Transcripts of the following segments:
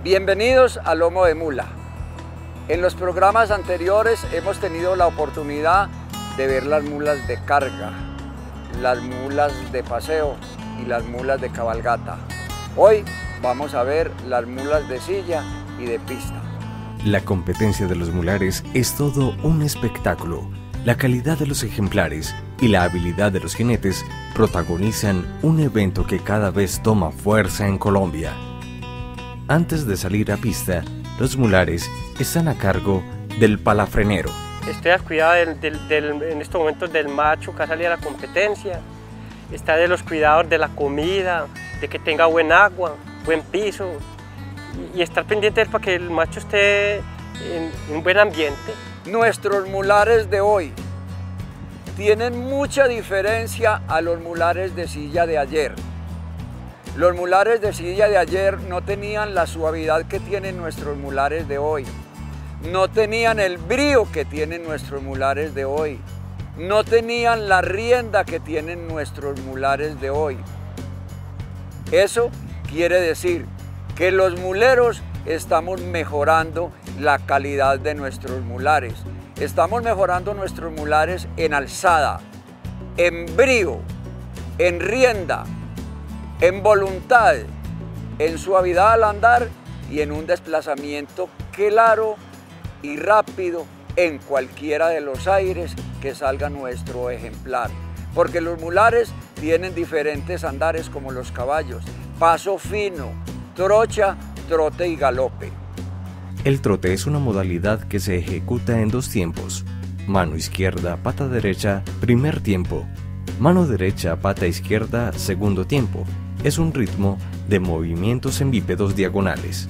Bienvenidos a Lomo de Mula. En los programas anteriores hemos tenido la oportunidad de ver las mulas de carga, las mulas de paseo y las mulas de cabalgata. Hoy vamos a ver las mulas de silla y de pista. La competencia de los mulares es todo un espectáculo. La calidad de los ejemplares y la habilidad de los jinetes protagonizan un evento que cada vez toma fuerza en Colombia. Antes de salir a pista, los mulares están a cargo del palafrenero. Estoy al cuidado en estos momentos del macho que va a salir a la competencia. Está de los cuidados de la comida, de que tenga buen agua, buen piso y estar pendiente para que el macho esté en un buen ambiente. Nuestros mulares de hoy tienen mucha diferencia a los mulares de silla de ayer. Los mulares de silla de ayer no tenían la suavidad que tienen nuestros mulares de hoy. No tenían el brío que tienen nuestros mulares de hoy. No tenían la rienda que tienen nuestros mulares de hoy. Eso quiere decir que los muleros estamos mejorando la calidad de nuestros mulares. Estamos mejorando nuestros mulares en alzada, en brío, en rienda, en voluntad, en suavidad al andar y en un desplazamiento claro y rápido en cualquiera de los aires que salga nuestro ejemplar. Porque los mulares tienen diferentes andares como los caballos: paso fino, trocha, trote y galope. El trote es una modalidad que se ejecuta en dos tiempos: mano izquierda, pata derecha, primer tiempo; mano derecha, pata izquierda, segundo tiempo. Es un ritmo de movimientos en bípedos diagonales.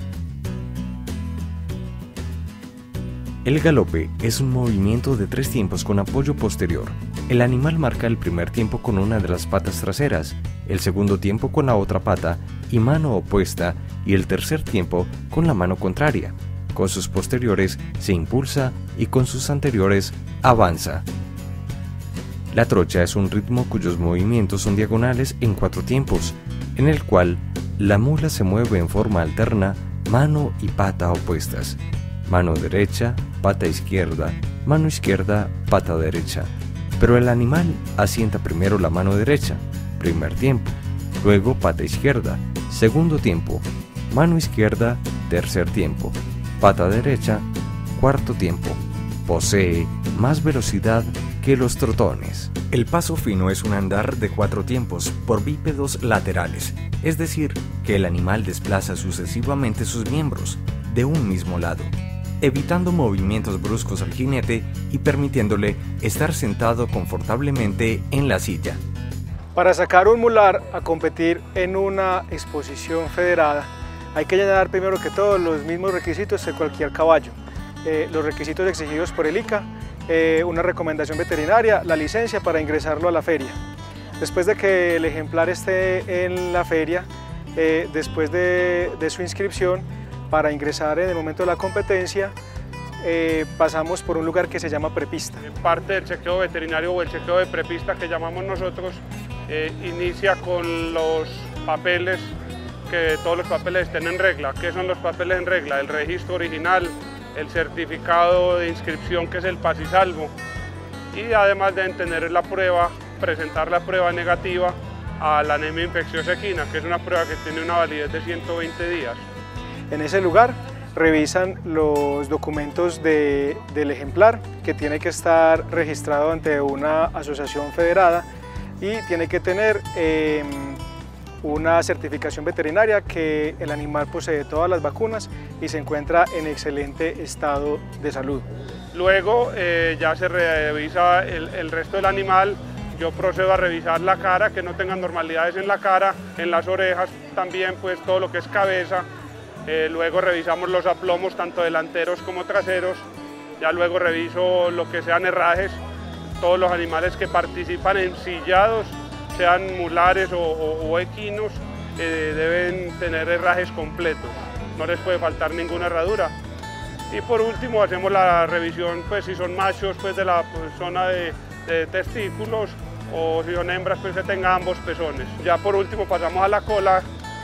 El galope es un movimiento de tres tiempos con apoyo posterior. El animal marca el primer tiempo con una de las patas traseras, el segundo tiempo con la otra pata y mano opuesta, y el tercer tiempo con la mano contraria. Con sus posteriores se impulsa y con sus anteriores avanza. La trocha es un ritmo cuyos movimientos son diagonales en cuatro tiempos, en el cual la mula se mueve en forma alterna, mano y pata opuestas: mano derecha, pata izquierda, mano izquierda, pata derecha. Pero el animal asienta primero la mano derecha, primer tiempo; luego pata izquierda, segundo tiempo; mano izquierda, tercer tiempo; pata derecha, cuarto tiempo. Posee más velocidad que los trotones. El paso fino es un andar de cuatro tiempos por bípedos laterales, es decir, que el animal desplaza sucesivamente sus miembros de un mismo lado, evitando movimientos bruscos al jinete y permitiéndole estar sentado confortablemente en la silla. Para sacar un mular a competir en una exposición federada, hay que llenar primero que todo los mismos requisitos de cualquier caballo. Los requisitos exigidos por el ICA, una recomendación veterinaria, la licencia para ingresarlo a la feria. Después de que el ejemplar esté en la feria, después de su inscripción, para ingresar en el momento de la competencia, pasamos por un lugar que se llama prepista. Parte del chequeo veterinario o el chequeo de prepista que llamamos nosotros inicia con los papeles, que todos los papeles estén en regla. ¿Qué son los papeles en regla? El registro original, el certificado de inscripción, que es el paz y salvo, y además deben tener la prueba, presentar la prueba negativa a la anemia infecciosa equina, que es una prueba que tiene una validez de 120 días. En ese lugar revisan los documentos del ejemplar, que tiene que estar registrado ante una asociación federada y tiene que tener una certificación veterinaria que el animal posee todas las vacunas y se encuentra en excelente estado de salud. Luego ya se revisa el resto del animal. Yo procedo a revisar la cara, que no tenga normalidades en la cara, en las orejas también, pues todo lo que es cabeza. Luego revisamos los aplomos, tanto delanteros como traseros. Ya luego reviso lo que sean herrajes. Todos los animales que participan en sillados, sean mulares o equinos, deben tener herrajes completos. No les puede faltar ninguna herradura. Y por último hacemos la revisión, pues si son machos, pues de la zona de testículos, o si son hembras, pues que tenga ambos pezones. Ya por último pasamos a la cola,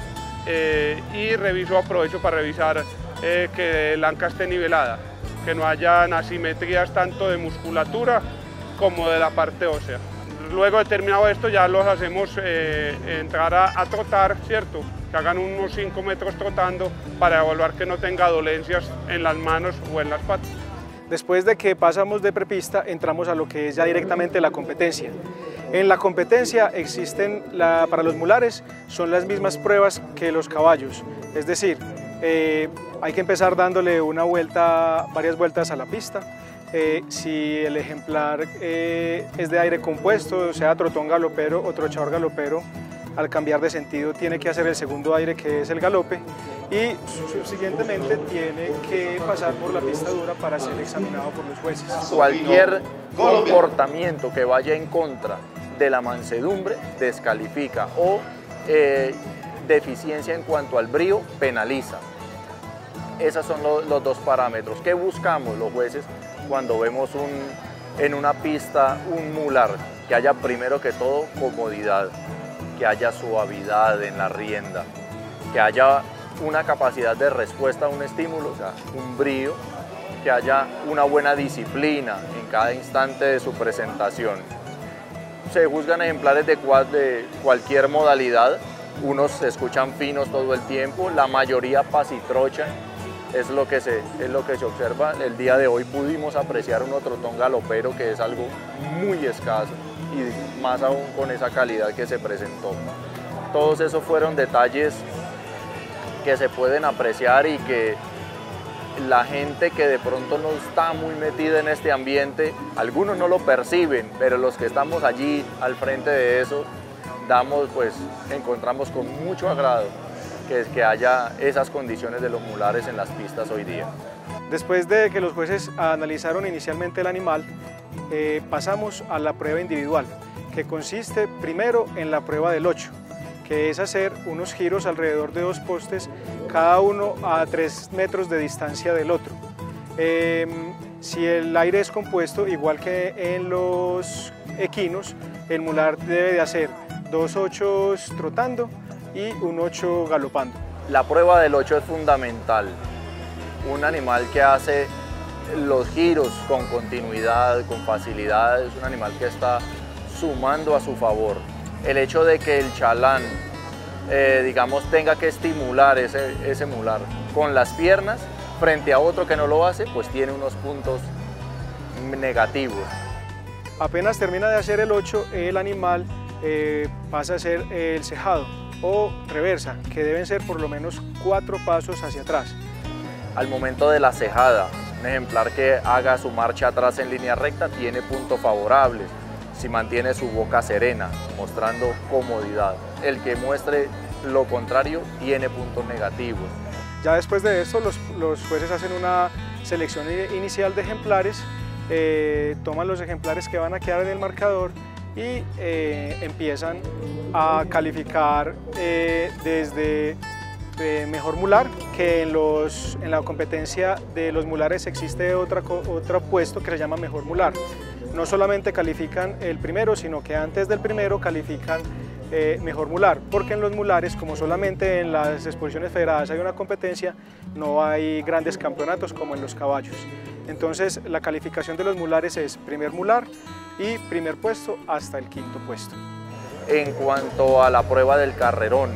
y aprovecho para revisar que la anca esté nivelada, que no hayan asimetrías tanto de musculatura como de la parte ósea. Luego de terminado esto ya los hacemos entrar a trotar, ¿cierto? Que hagan unos 5 metros trotando para evaluar que no tenga dolencias en las manos o en las patas. Después de que pasamos de prepista, entramos a lo que es ya directamente la competencia. En la competencia existen, para los mulares, son las mismas pruebas que los caballos, es decir, hay que empezar dándole varias vueltas a la pista. Si el ejemplar es de aire compuesto, o sea trotón galopero o trochador galopero, al cambiar de sentido tiene que hacer el segundo aire, que es el galope, y subsiguientemente tiene que pasar por la pista dura para ser examinado por los jueces. Cualquier comportamiento que vaya en contra de la mansedumbre descalifica, o deficiencia en cuanto al brío penaliza. Esos son los dos parámetros. ¿Qué buscamos los jueces cuando vemos en una pista un mular? Que haya primero que todo comodidad, que haya suavidad en la rienda, que haya una capacidad de respuesta a un estímulo, o sea, un brío, que haya una buena disciplina en cada instante de su presentación. Se juzgan ejemplares de cualquier modalidad, unos se escuchan finos todo el tiempo, la mayoría pasitrochan, es lo que se observa. El día de hoy pudimos apreciar un trotón galopero, que es algo muy escaso, y más aún con esa calidad que se presentó. Todos esos fueron detalles que se pueden apreciar y que la gente que de pronto no está muy metida en este ambiente, algunos no lo perciben, pero los que estamos allí al frente de eso, encontramos con mucho agrado que haya esas condiciones de los mulares en las pistas hoy día. Después de que los jueces analizaron inicialmente el animal, pasamos a la prueba individual, que consiste primero en la prueba del 8, que es hacer unos giros alrededor de 2 postes, cada uno a 3 metros de distancia del otro. Si el aire es compuesto, igual que en los equinos, el mular debe de hacer 2 ochos trotando y un 8 galopando. La prueba del 8 es fundamental. Un animal que hace los giros con continuidad, con facilidad, es un animal que está sumando a su favor. El hecho de que el chalán, tenga que estimular ese mular con las piernas frente a otro que no lo hace, pues tiene unos puntos negativos. Apenas termina de hacer el 8, el animal pasa a hacer el cejado o reversa, que deben ser por lo menos 4 pasos hacia atrás. Al momento de la cejada, un ejemplar que haga su marcha atrás en línea recta tiene puntos favorables, si mantiene su boca serena, mostrando comodidad. El que muestre lo contrario tiene puntos negativos. Ya después de esto, los jueces hacen una selección inicial de ejemplares, toman los ejemplares que van a quedar en el marcador y empiezan a calificar desde mejor mular, que en la competencia de los mulares existe otro puesto que se llama mejor mular. No solamente califican el primero, sino que antes del primero califican mejor mular, porque en los mulares, como solamente en las exposiciones federadas hay una competencia, no hay grandes campeonatos como en los caballos. Entonces la calificación de los mulares es primer mular y primer puesto hasta el 5.º puesto. En cuanto a la prueba del carrerón,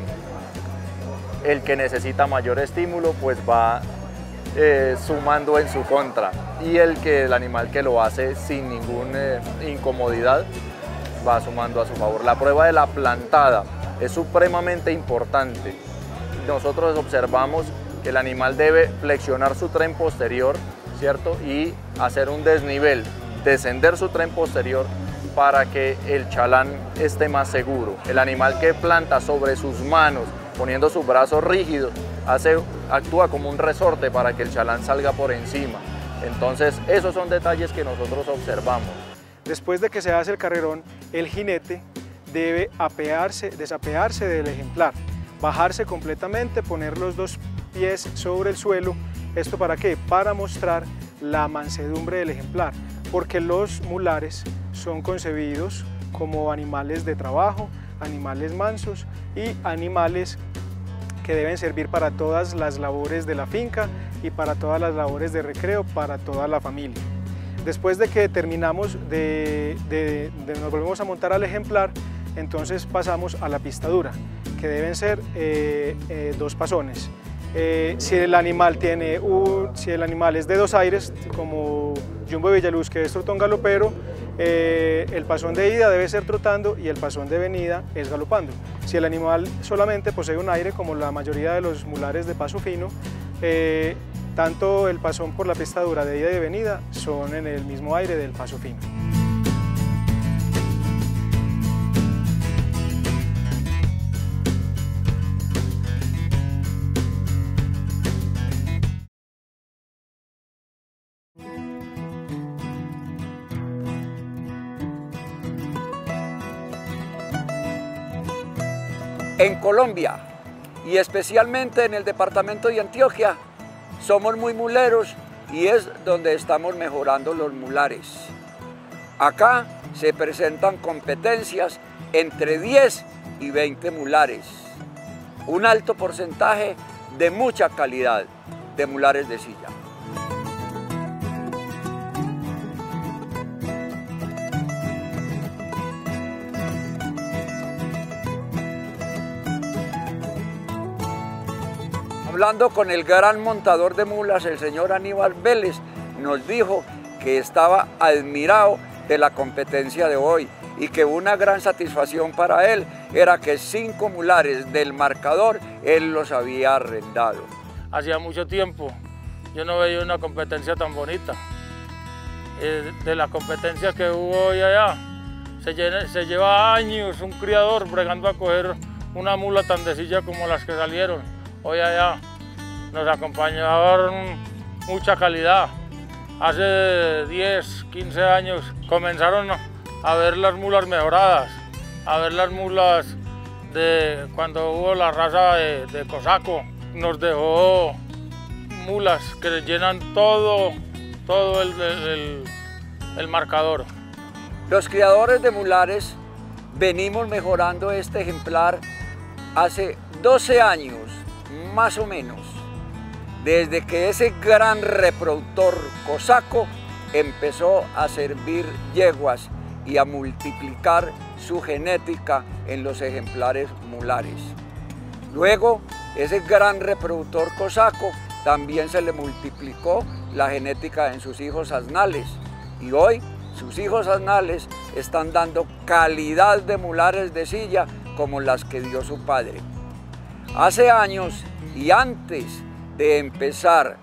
el que necesita mayor estímulo pues va sumando en su contra, y el animal que lo hace sin ninguna incomodidad va sumando a su favor. La prueba de la plantada es supremamente importante. Nosotros observamos que el animal debe flexionar su tren posterior, ¿cierto? Y hacer un desnivel, descender su tren posterior para que el chalán esté más seguro. El animal que planta sobre sus manos, poniendo sus brazos rígidos, actúa como un resorte para que el chalán salga por encima. Entonces, esos son detalles que nosotros observamos. Después de que se hace el carrerón, el jinete debe desapearse del ejemplar, bajarse completamente, poner los 2 pies sobre el suelo. ¿Esto para qué? Para mostrar la mansedumbre del ejemplar, porque los mulares son concebidos como animales de trabajo, animales mansos y animales que deben servir para todas las labores de la finca y para todas las labores de recreo para toda la familia. Después de que terminamos nos volvemos a montar al ejemplar, entonces pasamos a la pistadura, que deben ser 2 pasones. Si el animal es de 2 aires, como Jumbo de Villaluz, que es trotón galopero, el pasón de ida debe ser trotando y el pasón de venida es galopando. Si el animal solamente posee un aire, como la mayoría de los mulares de paso fino, tanto el pasón por la pistadura de ida y de venida son en el mismo aire del paso fino. En Colombia, y especialmente en el departamento de Antioquia, somos muy muleros y es donde estamos mejorando los mulares. Acá se presentan competencias entre 10 y 20 mulares. Un alto porcentaje de mucha calidad de mulares de silla. Hablando con el gran montador de mulas, el señor Aníbal Vélez, nos dijo que estaba admirado de la competencia de hoy y que una gran satisfacción para él era que 5 mulares del marcador él los había arrendado. Hacía mucho tiempo yo no veía una competencia tan bonita. De la competencia que hubo hoy allá, se lleva años un criador bregando a coger una mula tan de silla como las que salieron hoy allá. Nos acompañaron mucha calidad. Hace 10, 15 años comenzaron a ver las mulas mejoradas, a ver las mulas de cuando hubo la raza de Cosaco. Nos dejó mulas que llenan todo el marcador. Los criadores de mulares venimos mejorando este ejemplar hace 12 años, más o menos, desde que ese gran reproductor Cosaco empezó a servir yeguas y a multiplicar su genética en los ejemplares mulares. Luego, ese gran reproductor Cosaco también se le multiplicó la genética en sus hijos asnales y hoy sus hijos asnales están dando calidad de mulares de silla como las que dio su padre. Hace años y antes de empezar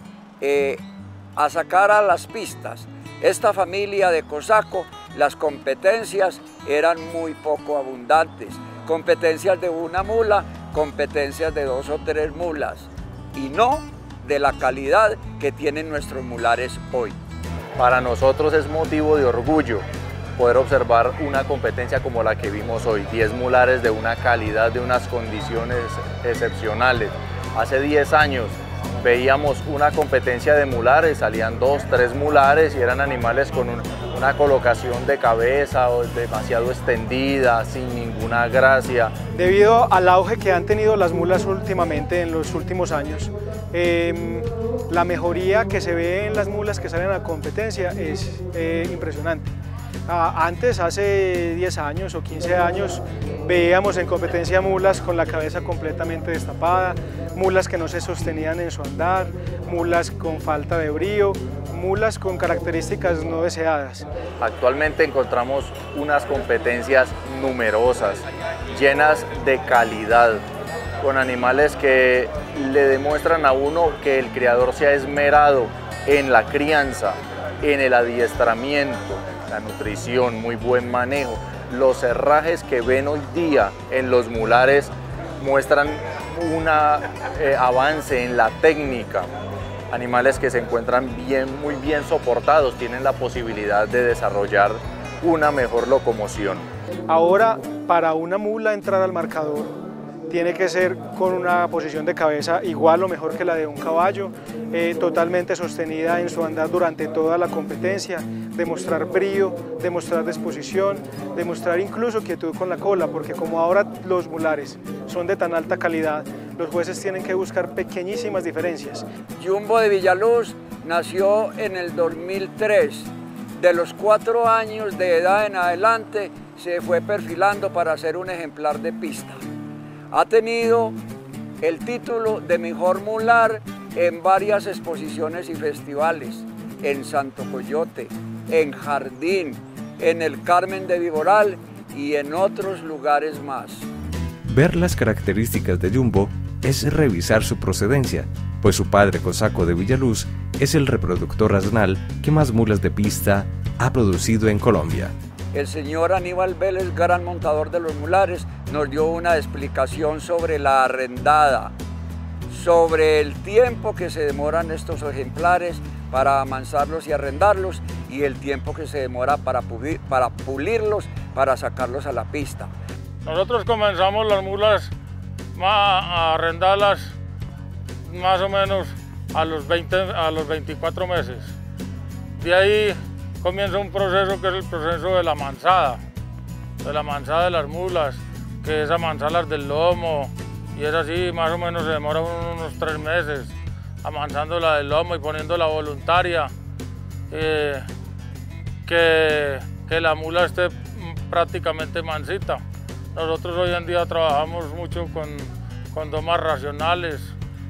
a sacar a las pistas esta familia de Cosaco, las competencias eran muy poco abundantes. Competencias de una mula, competencias de 2 o 3 mulas y no de la calidad que tienen nuestros mulares hoy. Para nosotros es motivo de orgullo poder observar una competencia como la que vimos hoy, 10 mulares de una calidad, de unas condiciones excepcionales. Hace 10 años veíamos una competencia de mulares, salían 2, 3 mulares y eran animales con una colocación de cabeza demasiado extendida, sin ninguna gracia. Debido al auge que han tenido las mulas últimamente, en los últimos años, la mejoría que se ve en las mulas que salen a competencia es impresionante. Antes, hace 10 años o 15 años, veíamos en competencia mulas con la cabeza completamente destapada, mulas que no se sostenían en su andar, mulas con falta de brío, mulas con características no deseadas. Actualmente encontramos unas competencias numerosas, llenas de calidad, con animales que le demuestran a uno que el criador se ha esmerado en la crianza, en el adiestramiento, la nutrición, muy buen manejo. Los herrajes que ven hoy día en los mulares muestran un avance en la técnica. Animales que se encuentran muy bien soportados, tienen la posibilidad de desarrollar una mejor locomoción. Ahora, para una mula entrar al marcador, tiene que ser con una posición de cabeza igual o mejor que la de un caballo, totalmente sostenida en su andar durante toda la competencia, demostrar brío, demostrar disposición, demostrar incluso quietud con la cola, porque como ahora los mulares son de tan alta calidad, los jueces tienen que buscar pequeñísimas diferencias. Jumbo de Villaluz nació en el 2003. De los 4 años de edad en adelante se fue perfilando para ser un ejemplar de pista. Ha tenido el título de mejor mular en varias exposiciones y festivales, en Santo Coyote, en Jardín, en el Carmen de Viboral y en otros lugares más. Ver las características de Jumbo es revisar su procedencia, pues su padre Cosaco de Villaluz es el reproductor asnal que más mulas de pista ha producido en Colombia. El señor Aníbal Vélez, gran montador de los mulares, nos dio una explicación sobre la arrendada, sobre el tiempo que se demoran estos ejemplares para amansarlos y arrendarlos y el tiempo que se demora para pulirlos, para sacarlos a la pista. Nosotros comenzamos las mulas a arrendarlas más o menos a los 24 meses. De ahí comienza un proceso que es el proceso de la amansada de las mulas, que es amansarlas del lomo, y es así, más o menos se demora unos 3 meses amansándola del lomo y poniéndola voluntaria, que la mula esté prácticamente mansita. Nosotros hoy en día trabajamos mucho con domas racionales,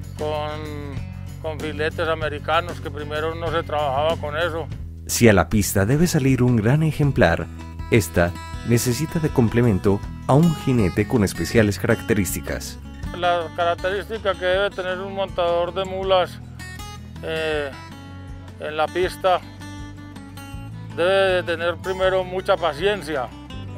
con filetes americanos, que primero no se trabajaba con eso. Si a la pista debe salir un gran ejemplar, esta necesita de complemento a un jinete con especiales características. La característica que debe tener un montador de mulas en la pista debe de tener primero mucha paciencia.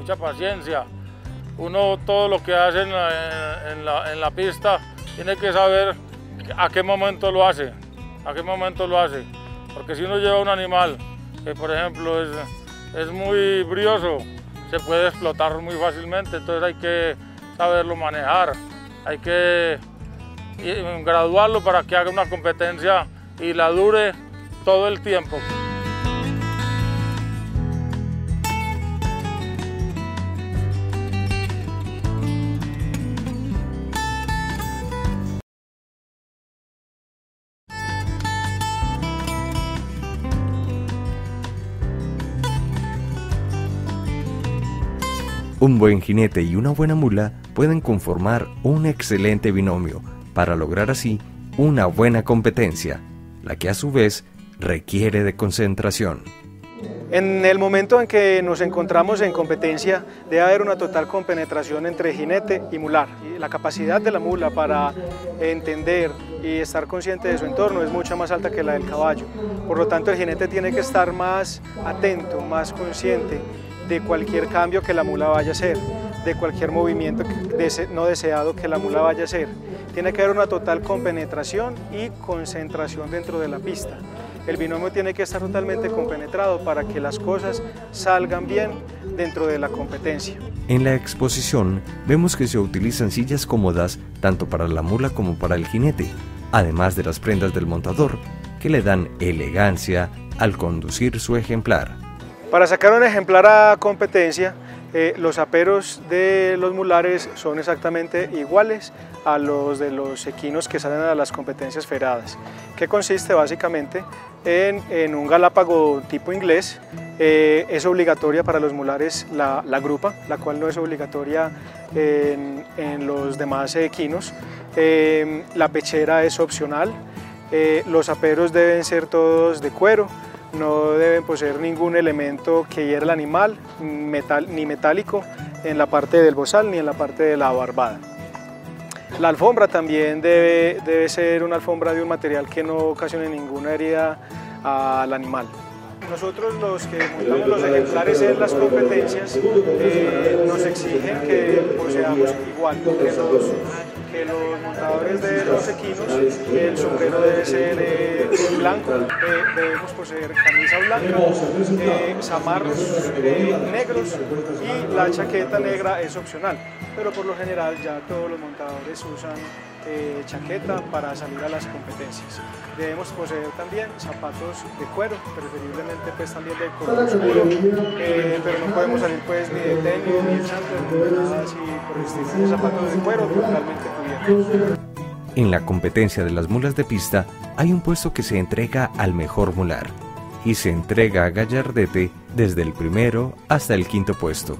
Uno todo lo que hace en la pista tiene que saber a qué momento lo hace, porque si uno lleva un animal que por ejemplo es muy brioso, se puede explotar muy fácilmente, entonces hay que saberlo manejar, hay que graduarlo para que haga una competencia y la dure todo el tiempo. Un buen jinete y una buena mula pueden conformar un excelente binomio para lograr así una buena competencia, la que a su vez requiere de concentración. En el momento en que nos encontramos en competencia debe haber una total compenetración entre jinete y mular. La capacidad de la mula para entender y estar consciente de su entorno es mucho más alta que la del caballo. Por lo tanto, el jinete tiene que estar más atento, más consciente de cualquier cambio que la mula vaya a hacer, de cualquier movimiento no deseado que la mula vaya a hacer. Tiene que haber una total compenetración y concentración dentro de la pista. El binomio tiene que estar totalmente compenetrado para que las cosas salgan bien dentro de la competencia. En la exposición vemos que se utilizan sillas cómodas tanto para la mula como para el jinete, además de las prendas del montador que le dan elegancia al conducir su ejemplar. Para sacar un ejemplar a competencia, los aperos de los mulares son exactamente iguales a los de los equinos que salen a las competencias federadas, que consiste básicamente en un galápago tipo inglés. Es obligatoria para los mulares la grupa, la cual no es obligatoria en los demás equinos. La pechera es opcional, los aperos deben ser todos de cuero, no deben poseer ningún elemento que hiera al animal, ni metálico en la parte del bozal ni en la parte de la barbada. La alfombra también debe ser una alfombra de un material que no ocasione ninguna herida al animal. Nosotros los que montamos los ejemplares en las competencias nos exigen que poseamos igual que los montadores de los equinos. El sombrero debe ser blanco, debemos poseer camisa blanca, zamarros negros y la chaqueta negra es opcional, pero por lo general ya todos los montadores usan chaqueta para salir a las competencias. Debemos poseer también zapatos de cuero, preferiblemente pues también de color oscuro, pero no podemos salir pues ni de tenis, ni de chándal, ni nada así por el estilo. Zapatos de cuero totalmente cubiertos. En la competencia de las mulas de pista hay un puesto que se entrega al mejor mular y se entrega a Gallardete desde el primero hasta el quinto puesto.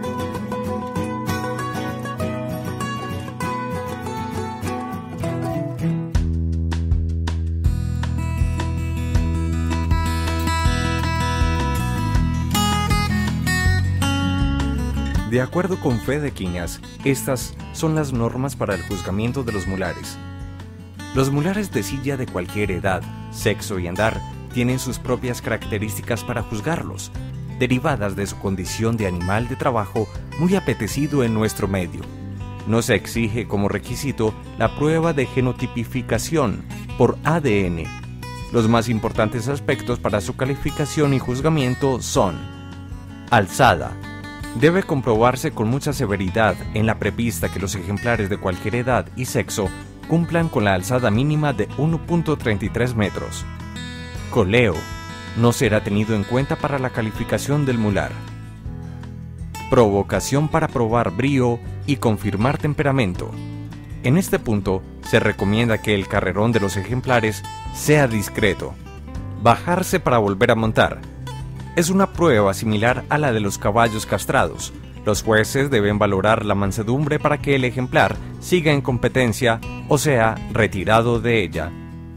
De acuerdo con Fede Quiñas, estas son las normas para el juzgamiento de los mulares. Los mulares de silla de cualquier edad, sexo y andar tienen sus propias características para juzgarlos, derivadas de su condición de animal de trabajo muy apetecido en nuestro medio. No se exige como requisito la prueba de genotipificación por ADN. Los más importantes aspectos para su calificación y juzgamiento son: alzada. Debe comprobarse con mucha severidad en la prepista que los ejemplares de cualquier edad y sexo cumplan con la alzada mínima de 1.33 metros. Coleo. No será tenido en cuenta para la calificación del mular. Provocación para probar brío y confirmar temperamento. En este punto, se recomienda que el carrerón de los ejemplares sea discreto. Bajarse para volver a montar. Es una prueba similar a la de los caballos castrados. Los jueces deben valorar la mansedumbre para que el ejemplar siga en competencia o sea retirado de ella.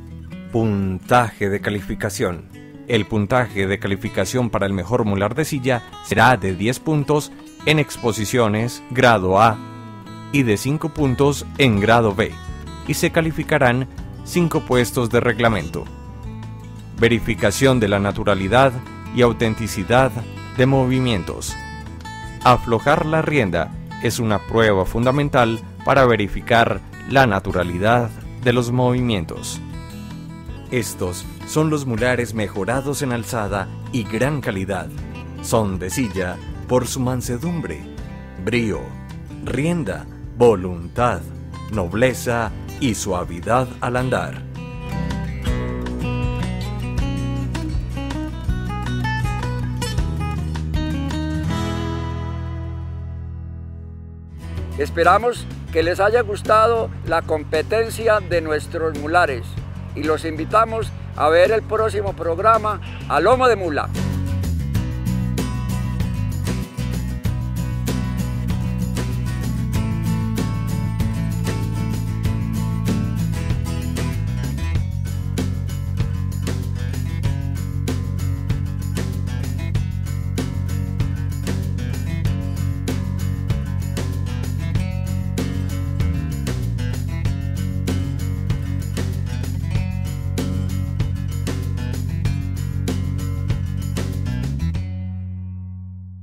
Puntaje de calificación. El puntaje de calificación para el mejor mular de silla será de 10 puntos en exposiciones grado A y de 5 puntos en grado B, y se calificarán 5 puestos de reglamento. Verificación de la naturalidad y autenticidad de movimientos. Aflojar la rienda es una prueba fundamental para verificar la naturalidad de los movimientos. Estos son los mulares mejorados en alzada y gran calidad. Son de silla por su mansedumbre, brío, rienda, voluntad, nobleza y suavidad al andar. Esperamos que les haya gustado la competencia de nuestros mulares y los invitamos a ver el próximo programa A Lomo de Mula.